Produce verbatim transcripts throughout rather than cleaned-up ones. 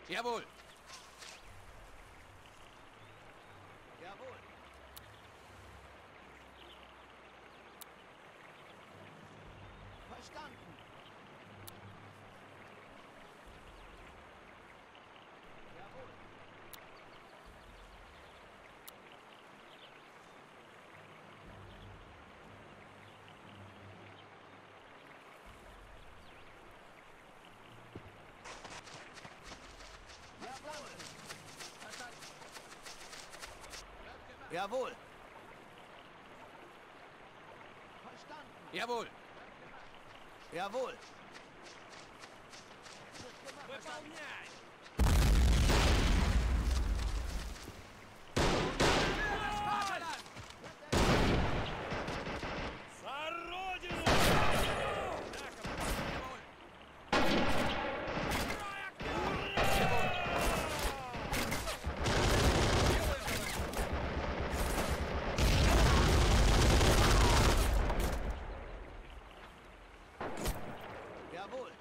Jawohl. Jawohl. Verstanden. Jawohl. Jawohl. Verstanden. Jawohl. Jawohl. Выполнять! За родину! Jawohl.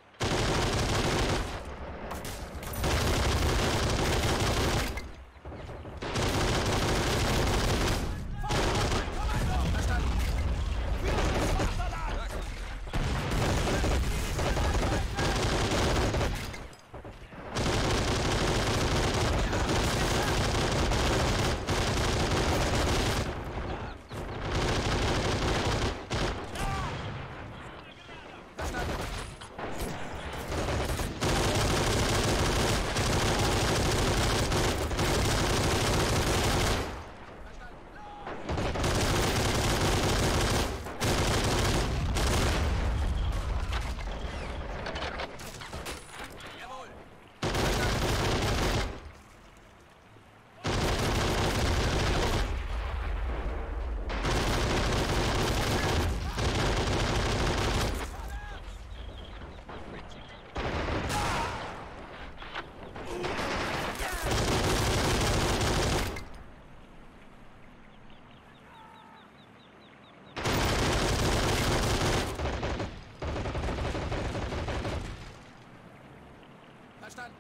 Verstanden.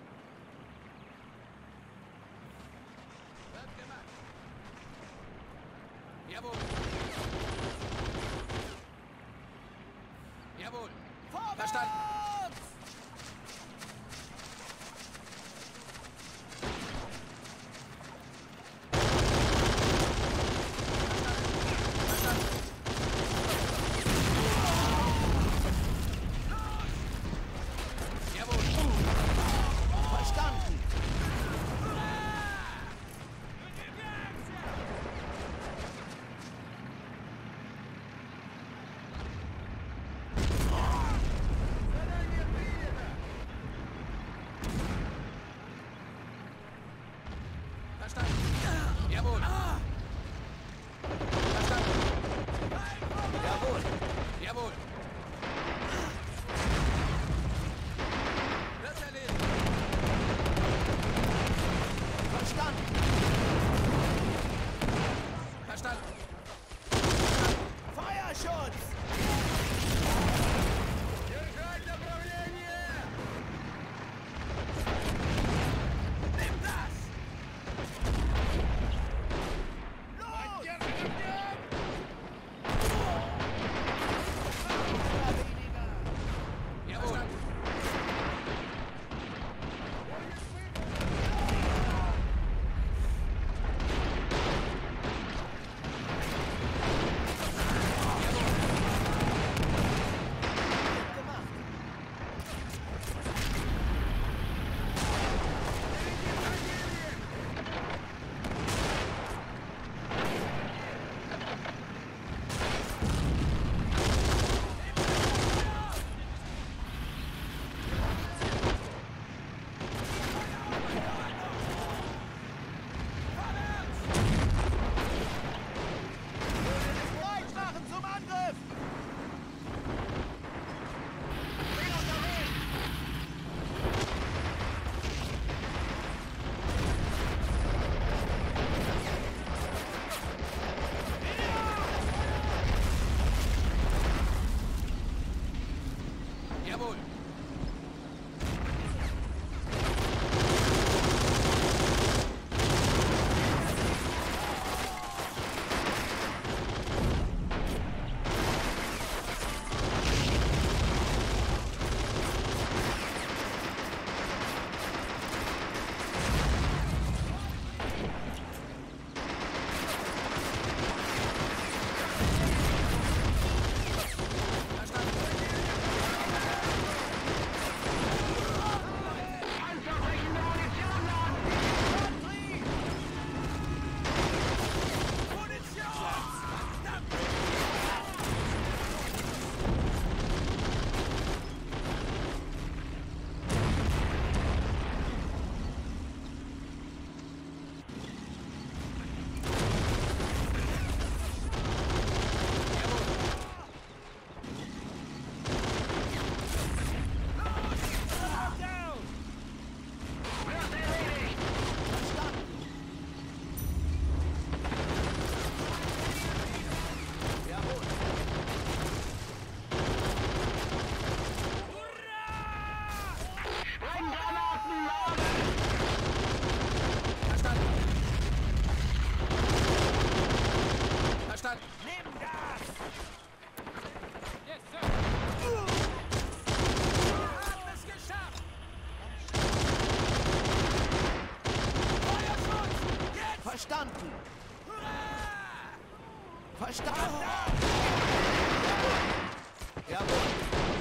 Wird gemacht. Jawohl. Jawohl. Verstanden. Verstanden. Verstanden. Jawohl. Verstanden. Jawohl. Jawohl. Wird erledigt. Verstanden. Verstanden. Feuerschutz. Держать направление! Nimm das! Поддерживать огнем! Verstanden. Verstanden. Jawohl.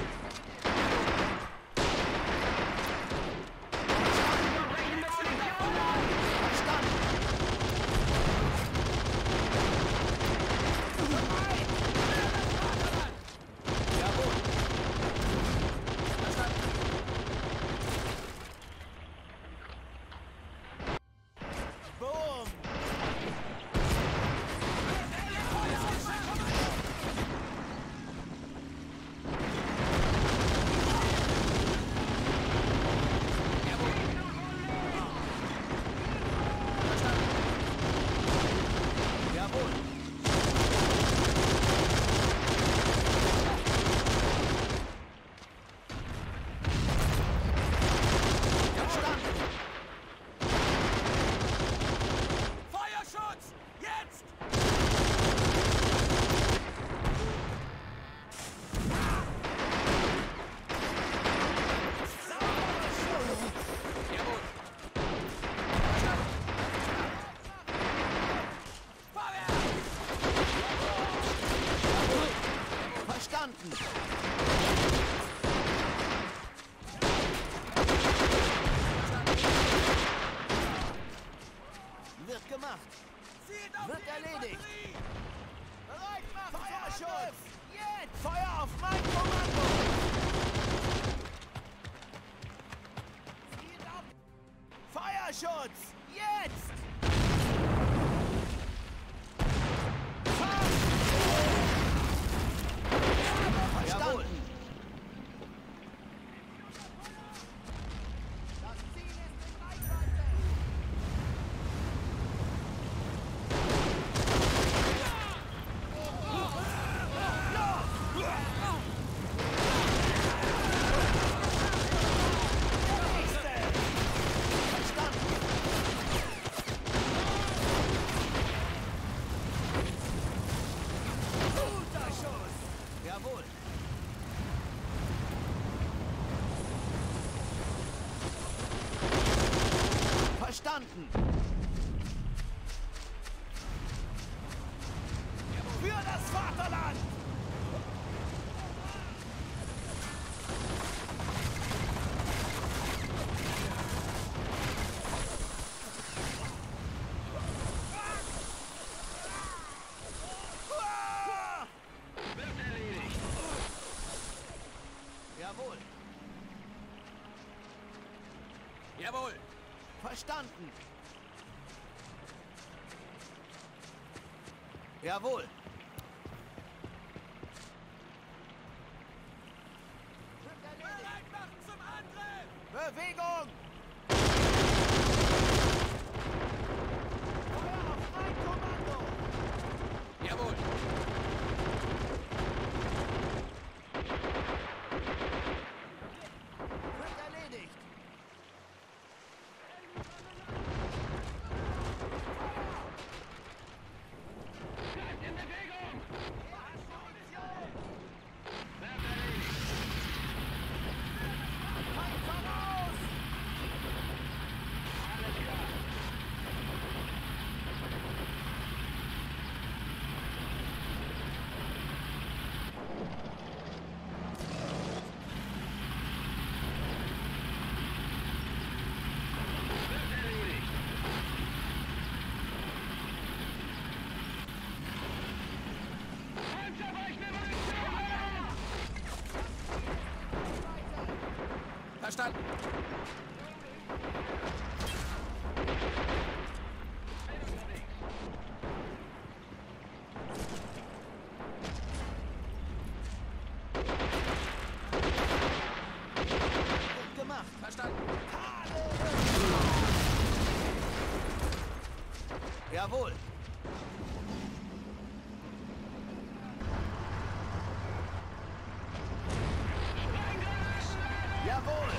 Wird gemacht. Wird erledigt. Bereit machen. Feuerschutz. Jetzt. Feuer auf mein Kommando. Zielt ab. Feuerschutz. Jetzt. Jawohl. Das Ziel ist in Reichweite. Jawohl. Verstanden. Für das Vaterland. Jawohl. Jawohl. Verstanden. Jawohl. Bereit machen zum Angriff! Bewegung! Feuer auf mein Kommando! Jawohl. Wird erledigt! In Bewegung! Halt voraus! Alles klar! Wird erledigt! Panzerweiche Munition! Verstanden. Wird gemacht! Verstanden. Jawohl! Jawohl!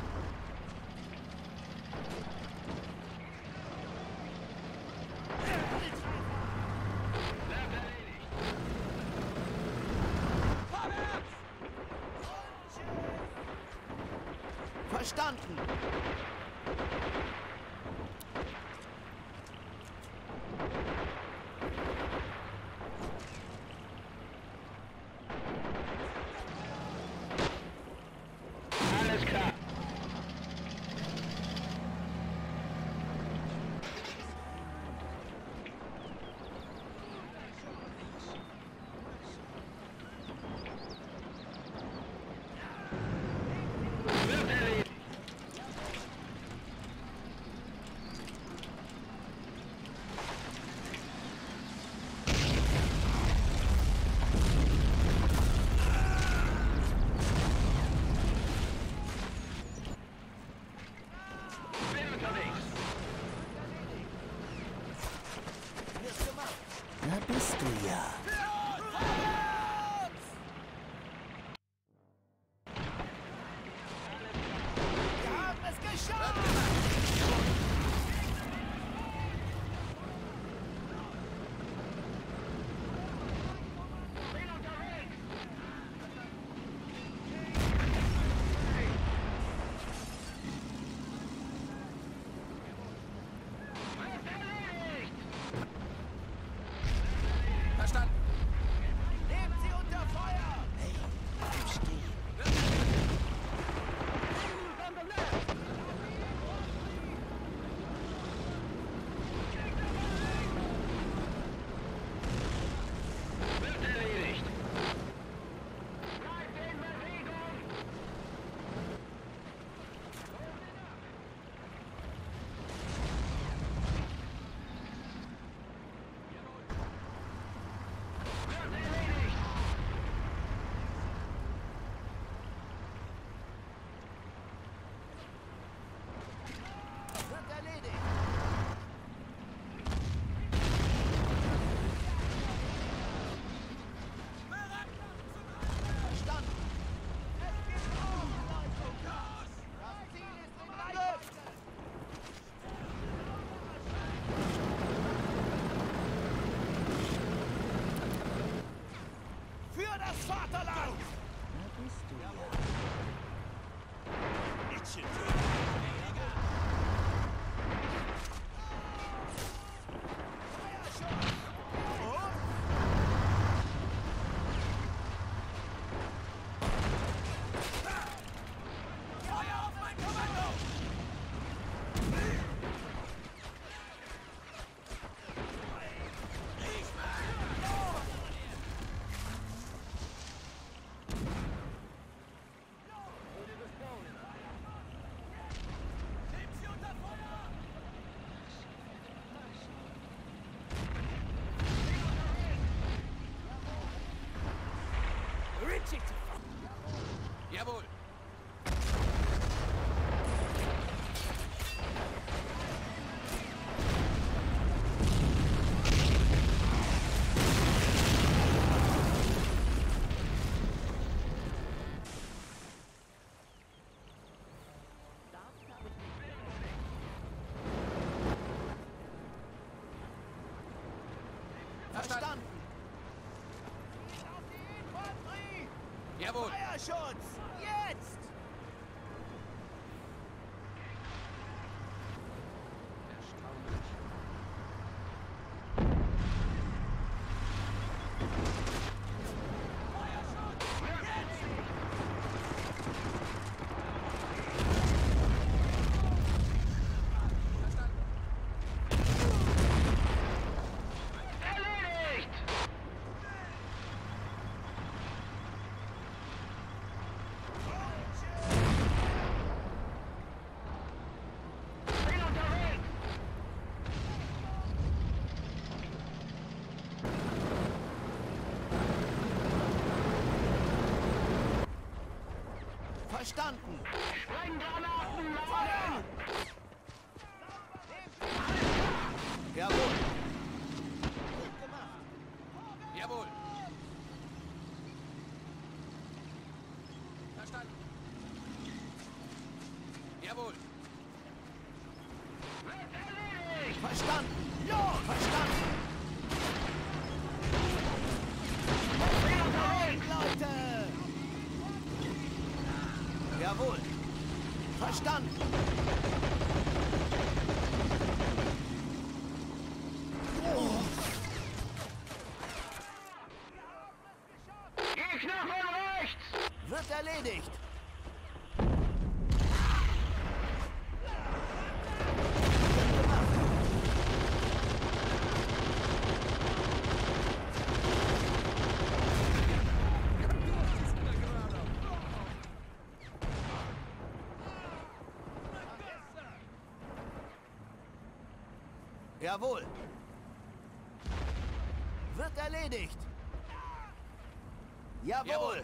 Wird erledigt! Vorwärts! Verstanden! Da bist du ja. Wir haben es geschafft! Bin unterwegs! Wird erledigt! Verstanden. Nehmt sie unter Feuer! Hey, bleib stehen. From the left! Wird erledigt! Bleibt in Bewegung! Wird erledigt! Wird erledigt. Verstanden. Es gibt Umleitung. Das Ziel ist in Reichweite. Für das Vaterland! Da bist du ja. Feuer auf mein Kommando! Nehmt sie unter Feuer! Richard! Jawohl! Verstanden. Auf die Infanterie! Jawohl! Feuerschutz! Jetzt! Erstaunlich. Verstanden. Erledigt! Bin unterwegs! Verstanden. Sprenggranaten laden! Jawohl. Gut gemacht. Jawohl! Verstanden. Jawohl! Wird erledigt! Verstanden. Ja, verstanden. Bin unterwegs! Leute! Jawohl. Verstanden. Gegner von rechts! Wird erledigt. Gut gemacht. Jawohl. Wird erledigt. Jawohl. Jawohl.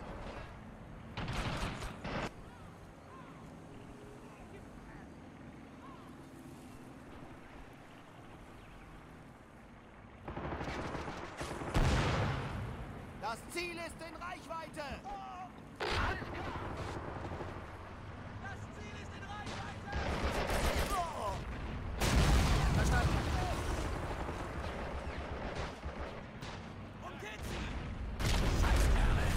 Das Ziel ist in Reichweite! Alles klar. Das Ziel ist in Reichweite! Verstanden. Umgeht sie! Scheißkerle.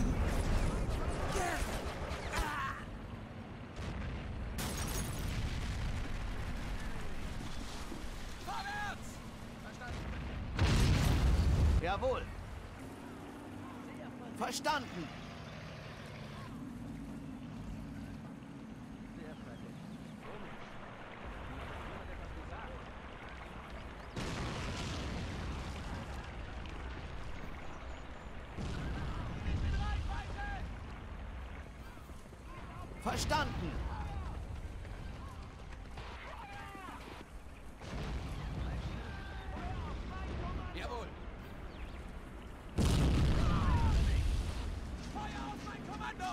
Vorwärts! Verstanden. Jawohl! Verstanden! Verstanden! Jawohl. Feuer auf mein Kommando!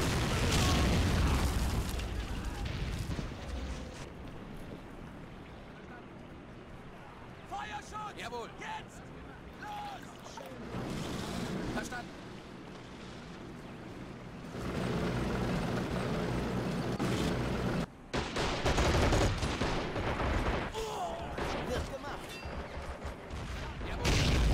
Feuerschutz! Jawohl. Jetzt! Los! Verstanden. Wird gemacht! Jawohl.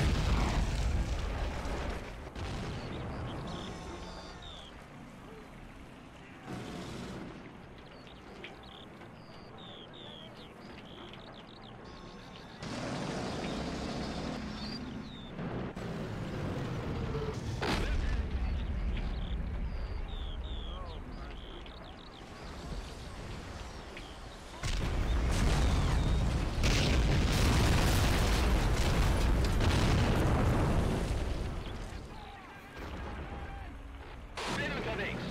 Bin unterwegs.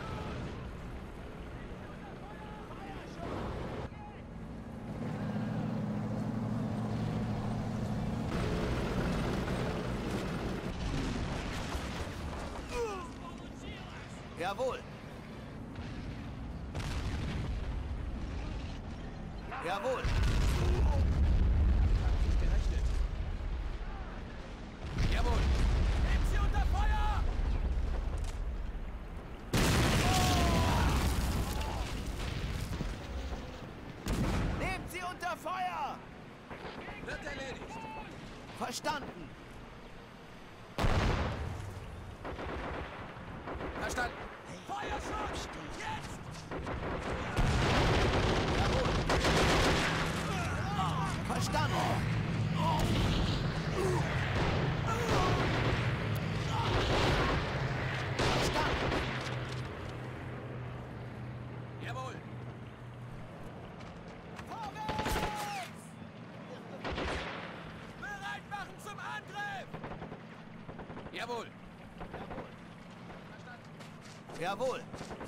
Jawohl! Jawohl! Nicht gerechnet. Jawohl. Nehmt sie unter Feuer! Nehmt sie unter Feuer! Wird erledigt. Verstanden! Verstanden. Feuerschutz! Jetzt! Jawohl! Verstanden! Verstanden! Jawohl. Vorwärts! Bereit machen zum Angriff! Jawohl. Jawohl!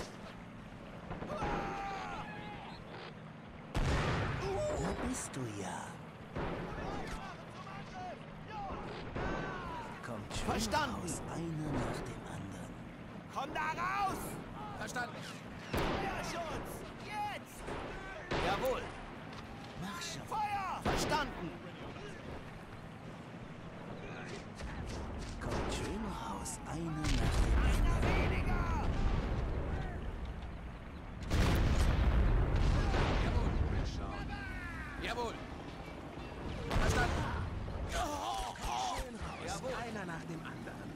Da bist du ja. Kommt schön Verstanden. raus, einer nach dem anderen. Komm da raus! Verstanden. Feuerschutz! Jetzt! Jawohl! Mach schon. Feuer! Verstanden! Kommt schön raus, einer nach dem anderen. Einer weniger! Jawohl. Jawohl. Verstanden. Jawohl! Einer nach dem anderen.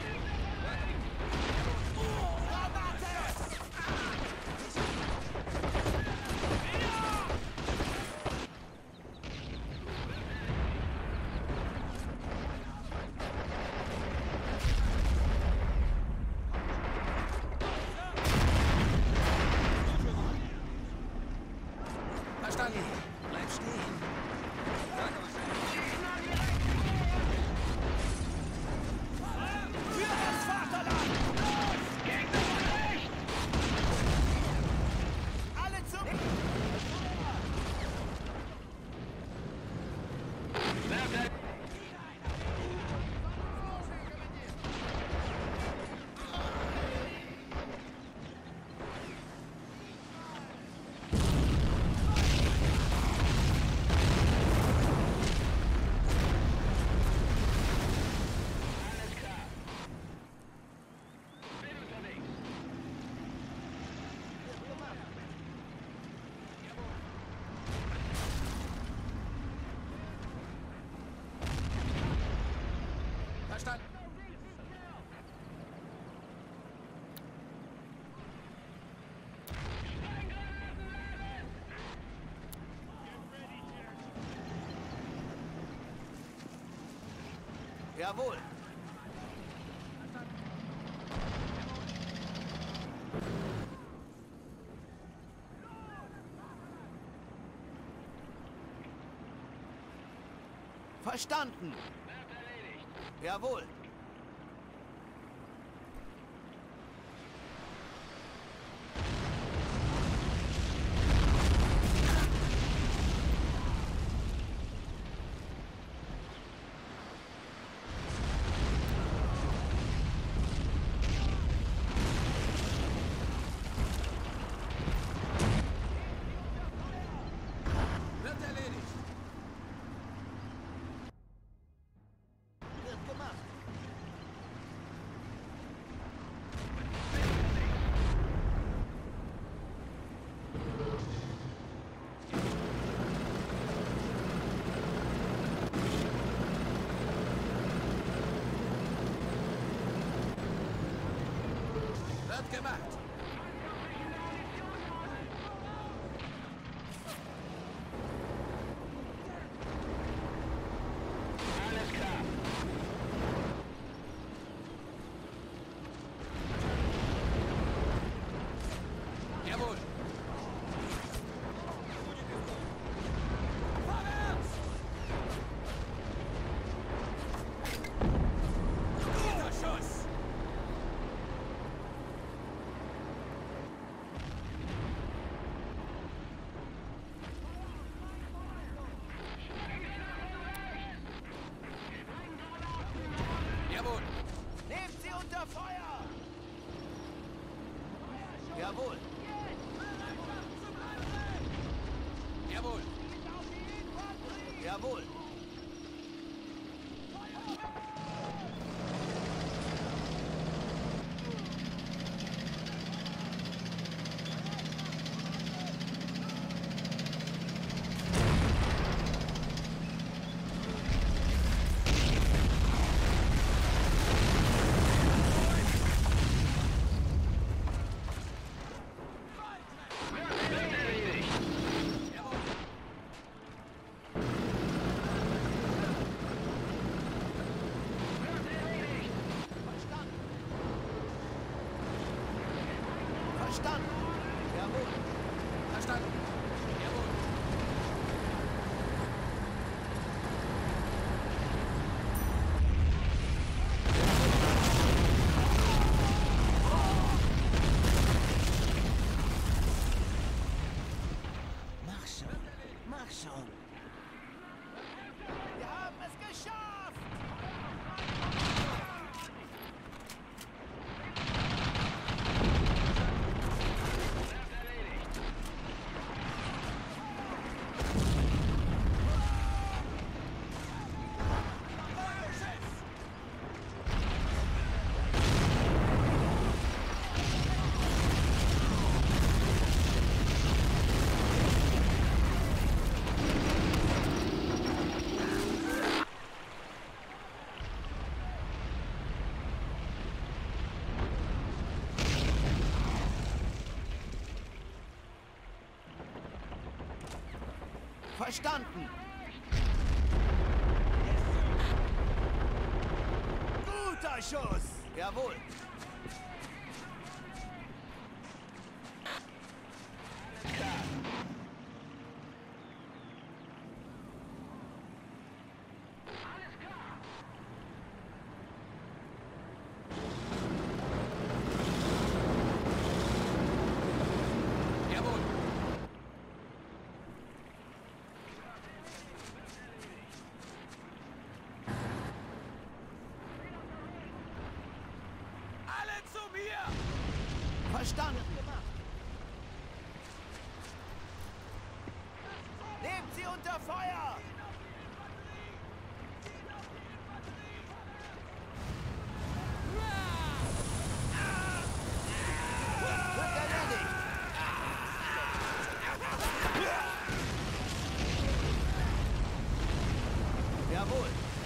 Verstanden. Bleib stehen. Für das Vaterland! Gegner von rechts. Alle zum... Werte. Alles klar. Jawohl. Verstanden. Wird erledigt. Jawohl. Wird erledigt. Wird gemacht. Wird gemacht. Alles klar. Jawohl. Guter Schuss. Jawohl. Nehmt sie unter Feuer! Jawohl. Jawohl. Jawohl. Wird erledigt. Jawohl. Wird erledigt. Verstanden. Verstanden. Jawohl. Verstanden. Jawohl. Mach schon. Mach schon. Wir haben es geschafft! Wird erledigt. Verstanden. Guter Schuss. Jawohl. Klar. Alles klar. Jawohl. Alle zu mir! Verstanden. Nehmt sie unter Feuer! Wird erledigt! Jawohl!